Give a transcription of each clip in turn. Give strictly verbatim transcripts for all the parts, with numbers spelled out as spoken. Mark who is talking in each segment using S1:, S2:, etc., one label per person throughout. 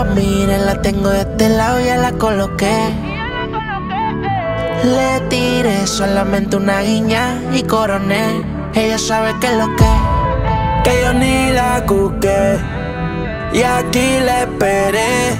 S1: la mire, la tengo de este lado, ya la coloqué. Le tiré solamente una guiña y coroné. Ella sabe que es lo que
S2: que yo ni la cuqué y aquí la esperé.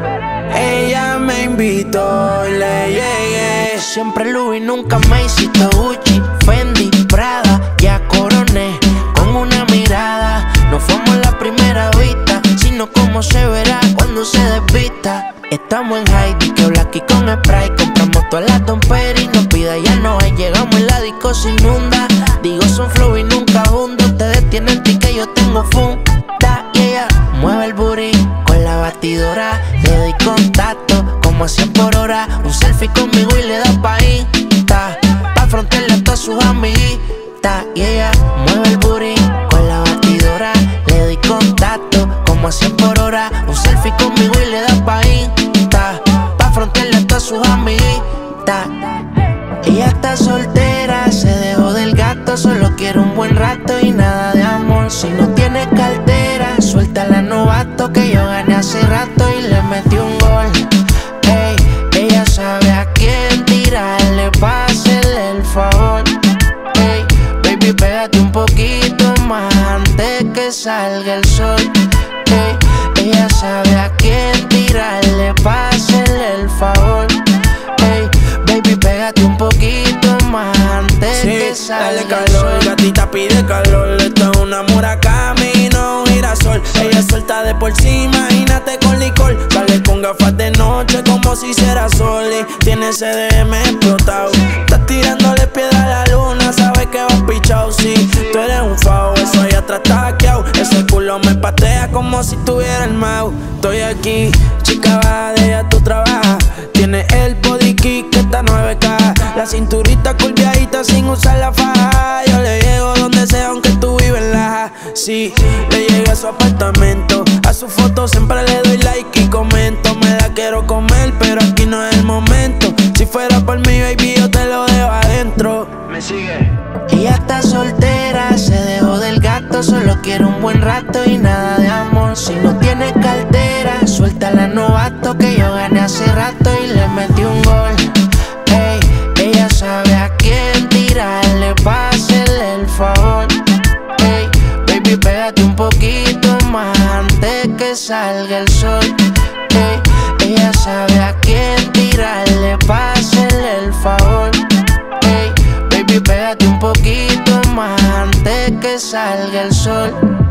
S2: Ella me invitó y le llegué.
S1: Siempre Louis, nunca me hiciste Gucci, Fendi, Prada, ya coroné con una mirada. No fuimos la primera vista, sino como se verá cuando se desvista. Estamos en Heidi, que Blacky con spray. Compramos todas las domperas y no pida, ya no hay. Llegamos en la disco se inunda. Digo son flow y nunca hundo. Ustedes tienen ticket, yo tengo funda. Y ella mueve el booty con la batidora. Le doy contacto como a cien por hora. Un selfie conmigo y le da pa' insta, pa' frontearle a todas sus amiguitas. Y ella mueve el booty con la batidora. Le doy contacto como a cien por hora. Un selfie conmigo y le da pa' insta, pa' frontearle a todas sus amiguitas. Ella está soltera, se dejó del gato. Solo quiere un buen rato y nada de amor. Si no tiene cartera, suelta la novato, que yo gané hace rato y le metí un gol. Ey, ella sabe a quién tirarle, pa' hacerle el favor. Ey, baby, pégate un poquito más antes que salga el sol. Ey, ella sabe a quién tirarle, pa' hacerle el favor. Ey, baby, pégate un poquito más antes
S2: sí,
S1: que salga
S2: dale
S1: el
S2: calor,
S1: sol.
S2: gatita pide calor. Esto es una mora camino, girasol. Ella suelta de por sí, imagínate con licor. Sale con gafas de noche como si hiciera sol y tiene ese D M explotado. Estás tirándole piedra a la luna, sabes que vas pichao. Sí, tú eres un fao, eso allá atrás está hackeado. Ese culo me patea como si tuviera el mouse. Estoy aquí, chica, baja de ella, tú trabajas. Tiene el body kick que está nueve K. La cinturita curviadita sin usar la faja. Yo le llego donde sea aunque tú vives en la. Sí, le llegué a su apartamento. A su foto siempre le doy like y comento. Me la quiero comer pero aquí no es el momento. Si fuera por mí baby yo te lo dejo adentro.
S1: Me sigue. Ella está soltera, se dejó del gato. Solo quiere un buen rato y nada de amor. Si no tiene cartera, suelta la novato, que yo gané hace rato y le metí un gol. Ey, ella sabe a quién tirarle, pa' hacerle el favor. Ey, baby, pégate un poquito más antes que salga el sol. Ey, ella sabe a quién tirarle, pa' hacerle el favor. Ey, baby, pégate un poquito más antes que salga el sol.